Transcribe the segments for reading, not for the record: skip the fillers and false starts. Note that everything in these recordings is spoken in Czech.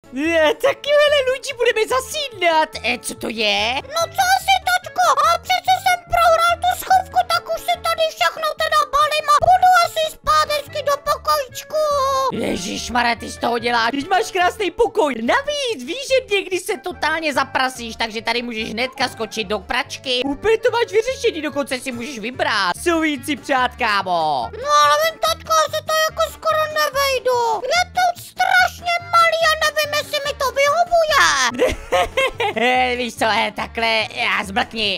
Taky hele, Luigi, budeme zasínat. Co to je? No co asi, tačko? A přece jsem prohrál tu schovku, tak už si tady všechno teda balím a budu asi spát hezky do pokojíčku. Ježišmarja, ty z toho děláš. Teď máš krásný pokoj. Navíc víš, že někdy se totálně zaprasíš, takže tady můžeš hnedka skočit do pračky. Úplně to máš vyřešený, dokonce si můžeš vybrat. Souvící přát, kámo. No ale vím, tačko, já se to jako skoro nevejdu. Je to strašně malý a nevím, jestli mi to vyhovuje. Víš co, takhle, já zblkni.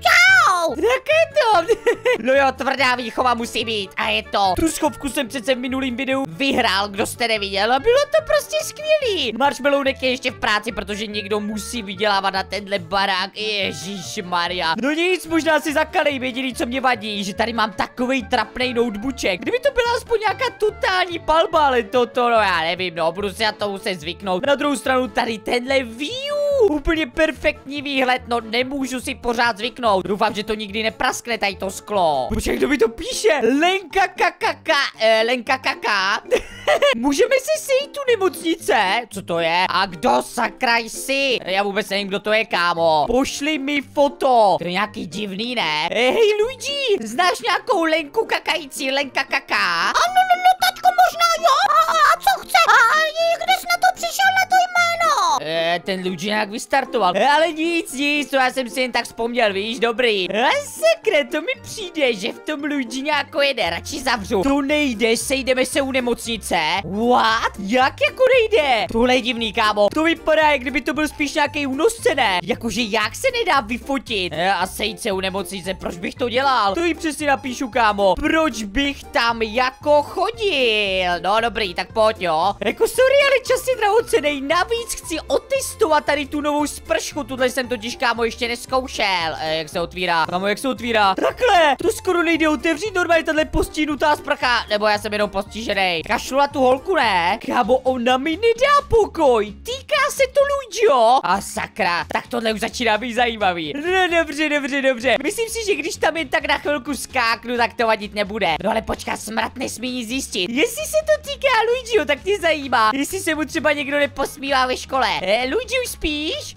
Čau. Tak je to. No jo, tvrdá výchova musí být. A je to. Tu schovku jsem přece v minulým videu vyhrál, kdo jste neviděl. A bylo to prostě skvělý. Marshmallownek je ještě v práci, protože někdo musí vydělávat na tenhle barák. Ježišmarja. No nic, možná si zakalej, jediný, co mě vadí, že tady mám takovej trapnej notebookček. Kdyby to byla aspoň nějaká totální palba, ale toto, no já nevím, no, budu si na to muset zvyknout. Na druhou stranu tady tenhle view. Úplně perfektní výhled, no nemůžu si pořád zvyknout. Doufám, že to nikdy nepraskne tady to sklo. Počkej, kdo mi to píše? Lenka kakaka, Lenka kaka. Můžeme si sejít tu nemocnice? Co to je? A kdo sakra jsi? Já vůbec nevím, kdo to je, kámo. Pošli mi foto. To je nějaký divný, ne? Hej, Luigi, znáš nějakou Lenku kakající, Lenka kaka? No, tačko, možná jo. A co chce? A kde jsi na to přišel, na to jméno? Ten Luigi nějak vystartoval. Ale nic, to já jsem si jen tak vzpomněl, víš, dobrý. A sakra, to mi přijde, že v tom Luigi nějako jede, radši zavřu. To nejde, sejdeme se u nemocnice. What? Jak jako nejde? Tohle je divný, kámo. To vypadá, jak kdyby to byl spíš nějaký únosce, ne? Jakože jak se nedá vyfotit? A sejít se u nemocnice, proč bych to dělal? To jí přesně napíšu, kámo. Proč bych tam jako chodil? No dobrý, tak pojď, jo. Jako sorry, ale čas je drahocenej. Navíc chci otestovat tady tu novou spršku. Tuhle jsem totiž, kámo, ještě neskoušel. Jak se otvírá? Kámo, jak se otvírá? Takhle. To skoro nejde otevřít, normálně tahle postihnutá sprcha. Nebo já jsem jenom postižený. Kašlu na tu holku, ne? Kámo, ona mi nedá pokoj. Týká se to Luigio. A sakra, tak tohle už začíná být zajímavý. No dobře. Myslím si, že když tam jen tak na chvilku skáknu, tak to vadit nebude. No ale počká, smrad nesmí nic zjistit. Jestli se to týká Luigio, tak mě zajímá. Jestli se mu třeba někdo neposmívá ve škole. Luigi, už spíš?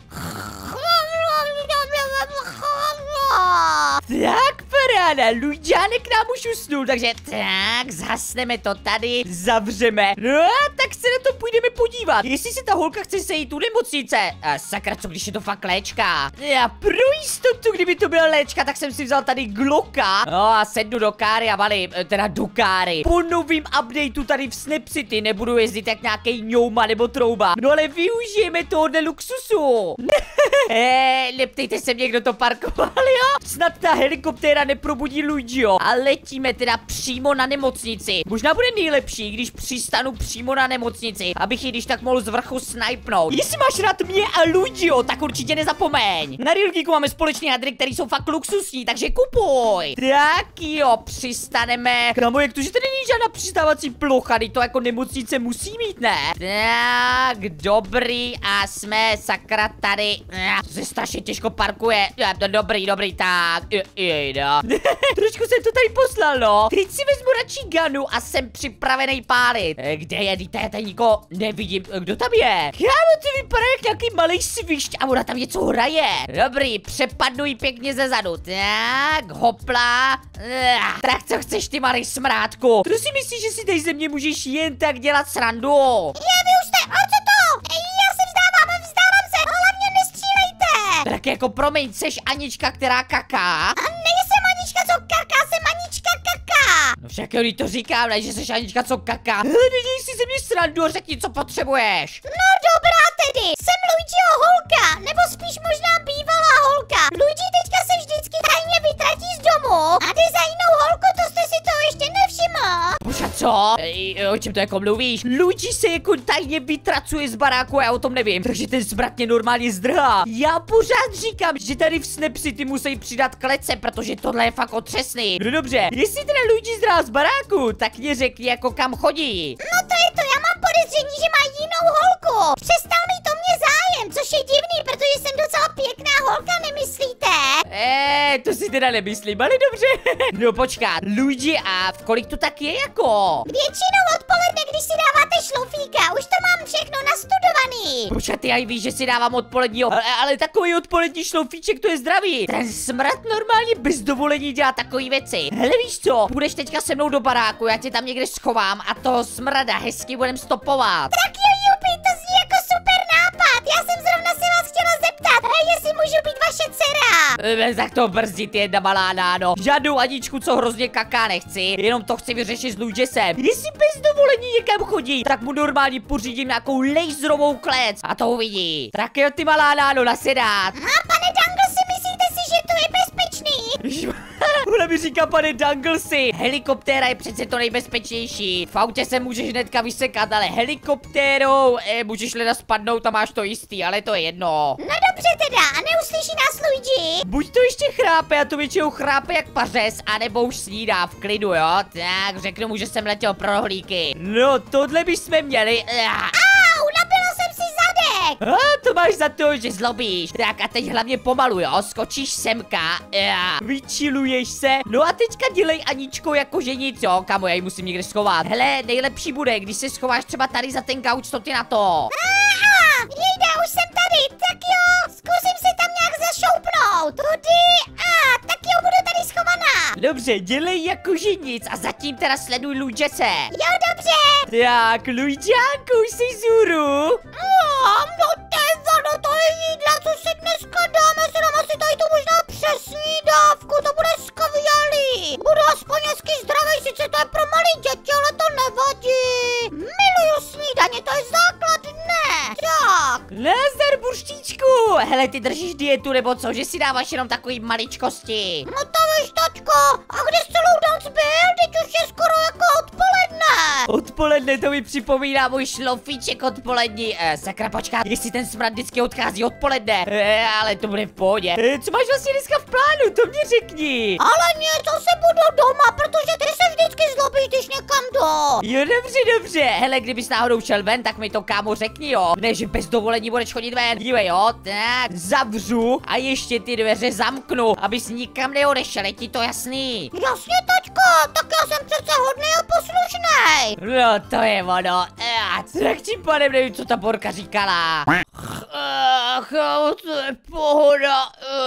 Tak paráda, Luigiánek nám už usnul, takže tak, zhasneme to tady, zavřeme. No a tak se na to půjdeme podívat, jestli se ta holka chce sejít u nemocnice. A sakra, co když je to fakt léčka? Já pro jistotu, kdyby to byla léčka, tak jsem si vzal tady Glocka. No a sednu do káry a valím, teda do káry. Po novým updateu tady v Snap City nebudu jezdit jak nějaký ňouma nebo trouba. No ale využijeme tohohle luxusu. Neptejte se mě, kdo to parkoval, jo? Snad ta helikoptéra neprobudí Luigio. A letíme teda přímo na nemocnici. Možná bude nejlepší, když přistanu přímo na nemocnici, abych ji když tak mohl z vrchu snipnout. Jestli máš rád mě a Luigio, tak určitě nezapomeň. Na Real Geeku máme společné hadry, které jsou fakt luxusní, takže kupuj. Tak jo, přistaneme. Kámo, jak to, že tady není žádná přistávací plocha, to jako nemocnice musí mít, ne? Tak, dobrý, a jsme sakra tady. To se strašně těžko parkuje. Dobrý, tak. Trošku jsem to tady poslal, no. Teď si vezmu radši gunu a jsem připravený pálit. Kde je? Tady nikoho nevidím. Kdo tam je? Kámo, to vypadá jak nějaký malý svišť a ona tam něco hraje. Dobrý, přepadnu jí pěkně ze zadu. Tak, hopla. Tak co chceš, ty malý smrádku? To si myslíš, že si tady ze mě můžeš jen tak dělat srandu? Vy už jste, a co to? Já se vzdávám se, hlavně nestřílejte. Tak jako promiň, seš Anička, která kaká? A nejsem Anička, co kaká, jsem Anička kaká. No však jo, to říkám, ne, že seš Anička, co kaká. Neděj si ze mě srandu a řekni, co potřebuješ. No dobrá tedy, jsem Luigio holka, nebo spíš možná bývalá holka. Luigi teďka se vždycky tajně vytratí z domu a jde za jinou holku, to jste si toho ještě nevšiml. Počkat, co? O čem to jako mluvíš? Luigi se jako tajně vytracuje z baráku, já o tom nevím. Takže ten smrad mě normálně zdrhá. Já pořád říkám, že tady v Snap City musí přidat klece, protože tohle je fakt otřesný. No dobře, jestli teda Luigi zdrhá z baráku, tak mě řekni jako kam chodí. No to je to, já mám podezření, že má jinou holku. Přestal mi to mě zájem, což je divný, protože jsem docela pěkná holka, nemyslíte? To si teda nemyslím, ale dobře. No počkat, Luigi, a v kolik to tak je jako? Většinou odpoledne, když si dáváte šlofíka, už to mám všechno nastudovaný. Počkat, ty aj víš, že si dávám odpoledního, ale takový odpolední šloufíček, to je zdravý. Ten smrad normálně bez dovolení dělá takový věci. Hele, víš co, půjdeš teďka se mnou do baráku, já tě tam někde schovám a toho smrada hezky budem stopovat. Tak jo, Jupi, to zní jako super nápad. Já jsem zrovna se vás chtěla zeptat, jestli můžu být vaše dcera. Tak to brzdit, jedna malá náno. Žádnou Aničku, co hrozně kaká, nechci, jenom to chci vyřešit s Luigisem. Jestli bez dovolení někam chodí, tak mu normálně pořídím nějakou laserovou klec a to uvidí. Tak jo, ty malá náno, nasedat. A pane Dangle, si myslíte si, že to je bezpečný? Ona mi říká, pane Danglesi, helikoptéra je přece to nejbezpečnější. V autě se můžeš hnedka vysekat, ale helikoptérou můžeš leda spadnout a máš to jistý, ale to je jedno. No dobře teda, a neuslyší nás Luigi? Buď to ještě chrápe, a to většinou chrápe jak pařez, anebo už snídá v klidu, jo? Tak řeknu mu, že jsem letěl pro rohlíky. No, tohle bychom měli. Au, nabila jsem si zadek. To máš za to, že zlobíš. Tak a teď hlavně pomalu, jo? Skočíš semka, vyčiluješ se. No a teďka dělej Aničko jako že nic, jo? Kamo, já ji musím někde schovat. Hele, nejlepší bude, když se schováš třeba tady za ten gauč, co ty na to? Jejda, už jsem tady, tak jo, zkusím se tam nějak zašoupnout. Tudy, tak jo, budu tady schovaná. Dobře, dělej jako že nic a zatím teda sleduj Luigise. Jo, dobře. Tak, Luigiánku, už jsi zůru. No no to je jídla, co si dneska dáme, se nám asi tady tu možná přesní dávku, to bude skvělý. Budu aspoň hezky zdravý, sice to je pro malý děti, ale to nevadí. Miluju snídaně, to je základ dne. Tak. Nazdar, burštičku. Hele, ty držíš dietu nebo co, že si dáváš jenom takový maličkosti? No to víš, tačko, a kde jsi celou noc byl? Teď už je skoro jako odpoledne. Odpoledne, to mi připomíná můj šlofíček odpolední. Sakra, počkat, jestli ten smrad vždycky odchází odpoledne. Ale to bude v pohodě. Co máš vlastně dneska v plánu, to mě řekni. Ale něco se budu doma, protože ty se vždycky zlobíš, když někam jdu. Jo, dobře, dobře. Hele, kdybys náhodou šel ven, tak mi to kámo řekni, jo. Ne, že bez dovolení budeš chodit ven. Dívej, jo, tak zavřu a ještě ty dveře zamknu, abys nikam neodešel, je ti to jasný? Jasně, tačko, tak já jsem přece hodný a poslušnej. No, to je ono. Tak tím pádem nevím, co ta Borka říkala. To je pohoda.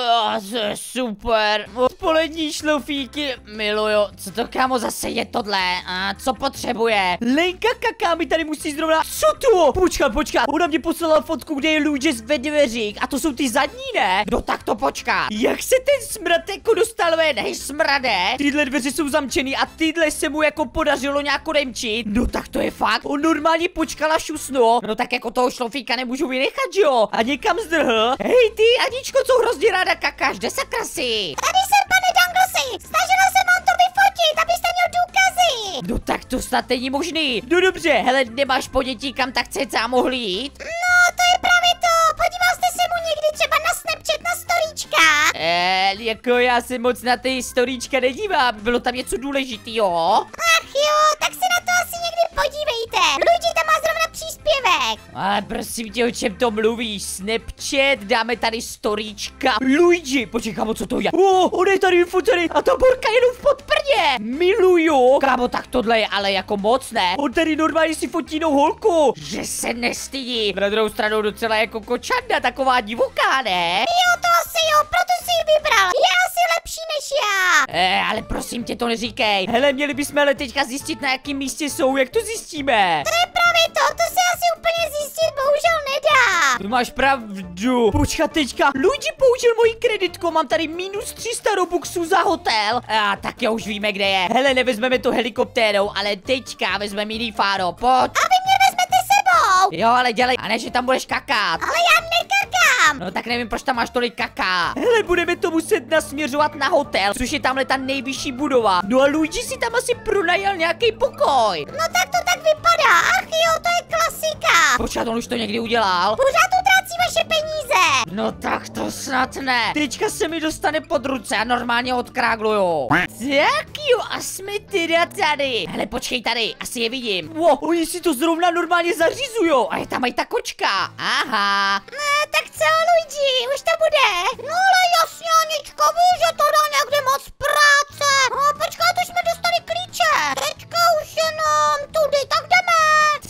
To je super. Odpolední šlofíky miluju. Co to kámo zase je tohle? Co potřebuje? Lenka kaká mi tady musí zrovna. Co to? Počkat. Ona mě poslala fotku, kde je Luigi ve dveřích. A to jsou ty zadní, ne? No tak to počká. Jak se ten smrad jako dostal ven? Hej, smrade. Tyhle dveře jsou zamčený a tyhle se mu jako podařilo nějak odemčit. No tak to je fakt. On normálně počkal a šusnul. No tak jako toho šlofíka nemůžu vynechat, jo? A někam zdrhl. Hej ty, Aničko, co hrozně ráda kakáš, kde sakra si? Tady jsem, pane Danglesi, snažila se vám to vyfotit, abyste měl důkazy. No tak to snad není možný. No dobře, hele, nemáš ponětí, kam tak cca mohli jít? No, to je právě to. Podíval jste se mu někdy třeba na Snapchat, na storíčka? Jako já se moc na ty storíčka nedívám, bylo tam něco důležitýho. Ach jo, tak se na to asi někdy podívejte. Luigi tam má zrovna příspěvek. Ale prosím tě, o čem to mluvíš? Snapchat, dáme tady storíčka. Luigi, počkej, kámo, co to je? On je tady vyfocený a ta Borka jenom v podprdě. Miluju. Kámo, tak tohle je ale jako moc, ne? On tady normálně si fotí jinou holku. Že se nestydí. Na druhou stranu docela jako kočanda, taková divoká, ne? Jo, to asi jo, proto si ji vybral. Je asi lepší než já. Ale prosím tě, to neříkej. Hele, měli bychom ale teďka zjistit, na jakém místě jsou, jak to zjistíme? To je právě to se asi úplně zjistit bohužel nedá. Tu máš pravdu. Počkat teďka, Luigi použil moji kreditku, mám tady minus 300 robuxů za hotel. Tak jo, už víme, kde je. Hele, nevezmeme to helikoptérou, ale teďka vezmeme jiný fáro, pojď. A vy mě vezmete sebou. Jo, ale dělej, a ne, že tam budeš kakat. Ale já nekakám. No tak nevím, proč tam máš tolik kaká. Hele, budeme to muset nasměřovat na hotel, což je tamhle ta nejvyšší budova. No a Luigi si tam asi pronajal nějaký pokoj. No tak to tak vypadá. Ach jo, to je klasika. Počkat, on už to někdy udělal. Pořád utrácí vaše peníze. No tak to snad ne. Teďka se mi dostane pod ruce a normálně odkrágluju. Tak jo, a jsme teda tady. Hele, počkej tady, asi je vidím. Oni si to zrovna normálně zařizujou. A je tam i ta kočka. Aha. Tak co, Luigi, už to bude? No ale jasně, Aničko, víš, že to dá někde moc práce. Počkat, už jsme dostali klíče. Teďka už jenom tudy, tak jdeme. Ty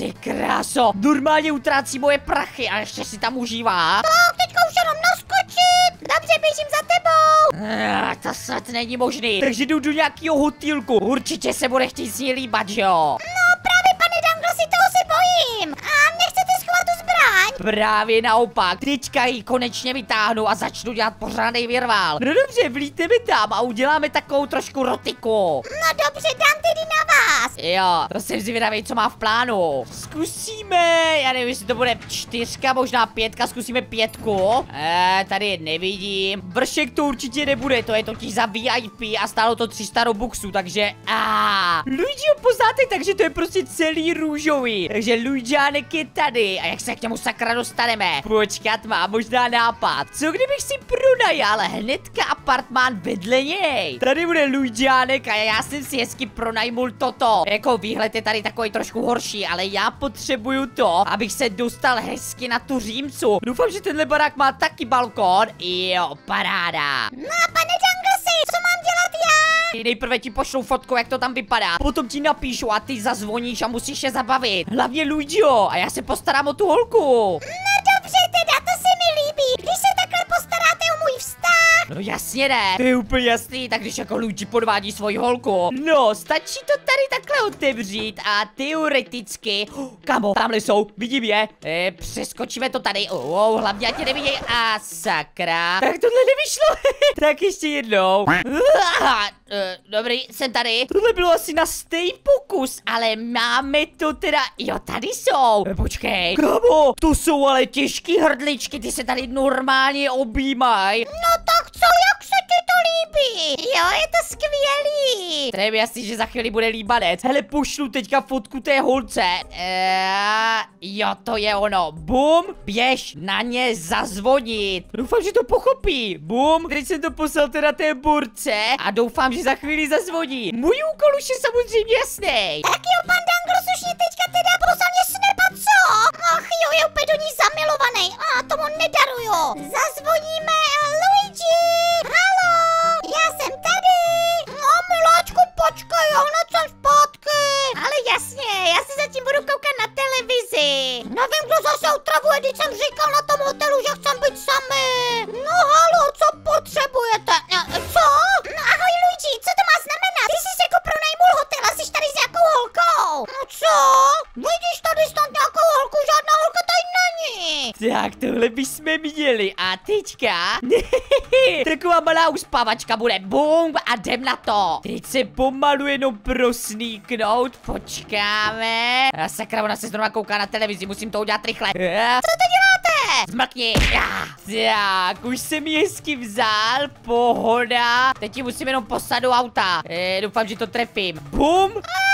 kráso, normálně utrácí moje prachy a ještě si tam užívá. Tak, teďka už jenom naskočit. Dobře, běžím za tebou. To snad není možný. Takže jdu do nějakého hotýlku. Určitě se bude chtít s ní líbat, že jo? No právě, pane Danglosi, toho se bojím. A nechcete schovat tu zbraň? Právě naopak. Teďka ji konečně vytáhnu a začnu dělat pořádnej virvál. No dobře, vlíteme tam a uděláme takovou trošku rotiku. No dobře, dám tedy na vás. Jo, to jsem zvědavý, co má v plánu. Zkusíme, já nevím, jestli to bude 4, možná 5, zkusíme 5. Tady nevidím. Vršek to určitě nebude, to je totiž za VIP a stálo to 300 robuxů, takže Luigi ho poznáte, takže to je prostě celý růžový. Takže Luigiánek je tady. A jak se k němu sakra dostaneme? Počkat, má možná nápad. Co kdybych si pronajal hnedka apartmán vedle něj? Tady bude Luigiánek a já jsem si hezky pronajmul toto. Jako výhled je tady takový trošku horší, ale já potřebuju to, abych se dostal hezky na tu římcu. Doufám, že tenhle barák má taky balkón. Jo, paráda. No a pane Danglosi, co mám dělat já? Nejprve ti pošlu fotku, jak to tam vypadá. Potom ti napíšu a ty zazvoníš a musíš se zabavit. Hlavně Luigio, a já se postarám o tu holku. No dobře teda, to se mi líbí. Když se takhle postaráte o můj vztah. No jasně ne, to je úplně jasný, tak když jako Luigi podvádí svoji holku. No, stačí to tady takhle otevřít a teoreticky, kamo, tamhle jsou, vidím je, přeskočíme to tady, hlavně ať tě neviděj a sakra. Tak tohle nevyšlo, tak ještě jednou. Dobrý, jsem tady. Tohle bylo asi na stejný pokus, ale máme to teda, jo, tady jsou. Počkej, kamo, to jsou ale těžký hrdličky, ty se tady normálně objímají. No tak co, jak se ti to líbí? Jo, je to skvělý. To je mi jasný, že za chvíli bude líbanec. Hele, pošlu teďka fotku té holce. Jo, to je ono. Bum, běž na ně zazvonit. Doufám, že to pochopí. Bum, teď jsem to poslal teda té burce a doufám, že za chvíli zazvoní. Můj úkol už je samozřejmě jasný. Tak jo, pan Danglos už mě teďka teda poslal mě snepa, co? Ach jo, je úplně do ní zamilovaný. A tomu nedaruju. Zazvoníme, Luigi. Haló, já jsem tady. No, miláčku, počkej, já hned jsem zpátky. Ale jasně, já se zatím budu koukat na televizi. Nevím, kdo zase otravuje, když jsem říkal na tom hotelu, že chcem být sami. No haló, co potřebujete? Co? No ahoj Luigi, co to má znamenat? Ty jsi jako pronajmul hotel a jsi tady s jakou holkou? No co? Vidíš tady snad nějakou holku, žádná holka tady není. Tak tohle bychom měli a teďka taková malá uspávačka bude. Bum a jdem na to. Teď se pomalu jenom prosníknout. Počkáme. A sakra, ona se zrovna kouká na televizi, musím to udělat rychle. Co to děláte? Zmrkni. Tak, už jsem ji hezky vzal. Pohoda. Teď ji musím jenom poslat do auta. Doufám, že to trefím. Bum.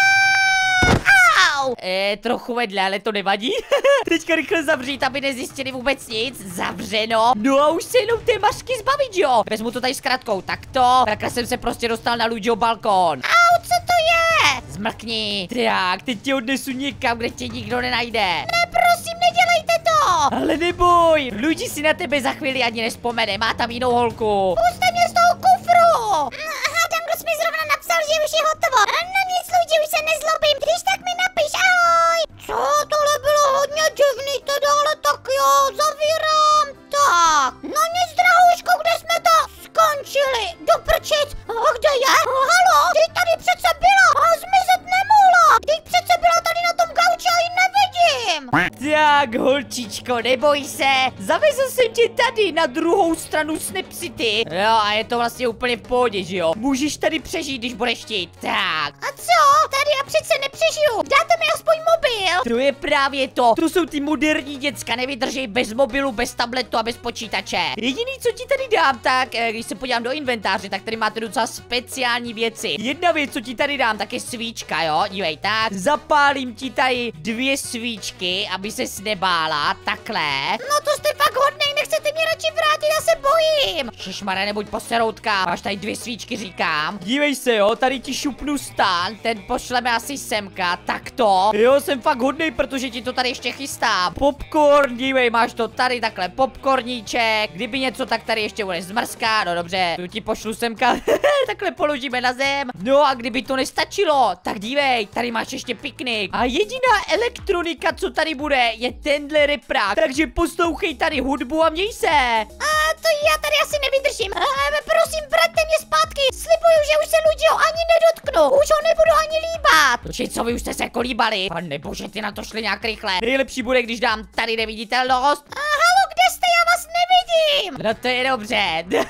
Trochu vedle, ale to nevadí. Teďka rychle zavřít, aby nezjistili vůbec nic. Zavřeno. No a už se jenom té mašky zbavit, jo. Vezmu to tady s kratkou, takto. Takhle jsem se prostě dostal na Luigio balkón. Au, co to je? Zmrkni. Tak, teď tě odnesu někam, kde tě nikdo nenajde. Ne, prosím, nedělejte to. Ale neboj, Luigi si na tebe za chvíli ani nespomene, má tam jinou holku. Puste mě z toho kufru. Aha, Danglos mi zrovna napsal, že už je hotovo. No nic, Luigi, už se nezlobím, když tak mi napiš, ahoj. Co, tohle bylo hodně divný teda, ale tak jo, zavírám. Tak, no nic, drahouško, kde jsme to skončili? Do prčic, a kde je? Halo, ty tady přece byla a zmizet nemohla. Ty přece byla tady na tom gauči a ji nevidím. Tak, holčičko, neboj se. Zavezl jsem tě tady na druhou stranu Snap City. Jo, a je to vlastně úplně v pohodě, že jo? Můžeš tady přežít, když budeš chtít. Tak. A co? Tady já přece nepřežiju. Dáte mi aspoň mobil. To je právě to. To jsou ty moderní děcka, nevydržej bez mobilu, bez tabletu a bez počítače. Jediný, co ti tady dám, tak když se podívám do inventáře, tak tady máte docela speciální věci. Jedna věc, co ti tady dám, tak je svíčka, jo? Dívej, tak. Zapálím ti tady 2 svíčky, aby ses nebála, takhle. No to jste fakt hodnej, nechcete mě radši radši vrátit, já se bojím. Šišmare, nebuď poseroutka, máš tady 2 svíčky, říkám. Dívej se, jo, tady ti šupnu stan, ten pošleme asi semka, takto. Jo, jsem fakt hodnej, protože ti to tady ještě chystám. Popcorn, dívej, máš to tady takhle, popcorníček. Kdyby něco, tak tady ještě bude zmrzka, no dobře, tu ti pošlu semka, takhle položíme na zem. No a kdyby to nestačilo, tak dívej, tady máš ještě piknik. A jediná elektronika, co tady bude, je tenhle reprák, takže poslouchej tady hudbu a měj se. To já tady asi nevydržím. Prosím, vraťte mě zpátky. Slibuju, že už se Luigiho ani nedotknu. Už ho nebudu ani líbat. Počkej, co vy už jste se kolíbali? Pane bože, ty na to šli nějak rychle. Nejlepší bude, když dám tady neviditelnost. Halo, kde jste? Já vás nevidím. No to je dobře.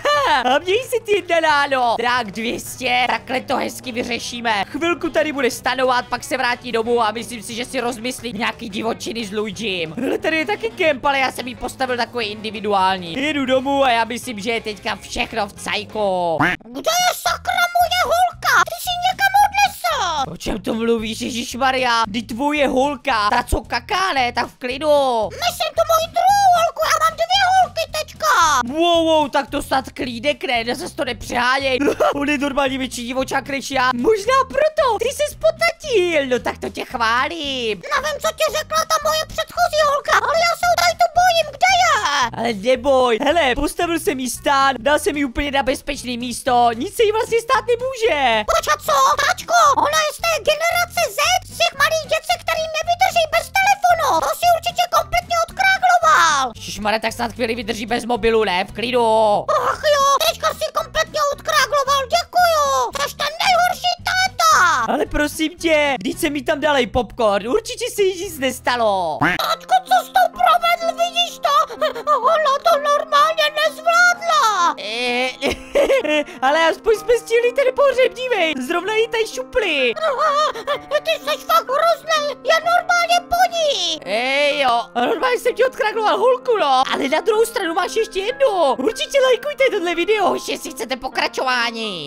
A měj si ty ráno. Tak 200, takhle to hezky vyřešíme. Chvilku tady bude stanovat, pak se vrátí domů a myslím si, že si rozmyslí nějaký divočiny s Luigim. Ale tady je taky kemp, ale já jsem jí postavil takový individuální. Jedu domů a já myslím, že je teďka všechno v cajku. Kde je sakra moje holka? Ty si někam odnesl. O čem to mluvíš, ježišmarja? Kdy tvoje holka, ta co kaká, ne, tak v klidu. Myslím tu moji druhou holku, já mám 2 holky teďka. Wow, tak to snad klídek, ne, zase to nepřeháněj. On je normálně větší divočák než já. Možná proto, ty jsi spotatil, no tak to tě chválím. Nevím, co ti řekla ta moje předchozí holka, ale já se tady tu bojím, kde je? Ale neboj, hele, postavil jsem jí stán, dal jsem jí úplně na bezpečné místo, nic se jí vlastně stát nemůže. Počkat, co? Tačko, ona je z té generace Z, z těch malých děcek, který nevydrží bez telefonu. To si určitě kompletně odkrágloval. Šišmare, tak snad chvíli vydrží bez mobilu, ne, v klidu. Ach jo, teďka si kompletně odkrágloval, děkuju. Jsi ten nejhorší táta. Ale prosím tě, vždyť jsem jí tam dal popcorn, určitě se jí nic nestalo. Tačko, co jsi to provedl, vidíš to? Ona to normálně nezvládla. Ale aspoň jsme stihli ten pohřeb, dívej, zrovna jí tady šupli. Ty jsi fakt hrozný, je normálně po ní. Jo, normálně jsem ti odkrágloval holku, no. Ale na druhou stranu máš ještě jednu. Určitě lajkujte tohle video, jestli chcete pokračování.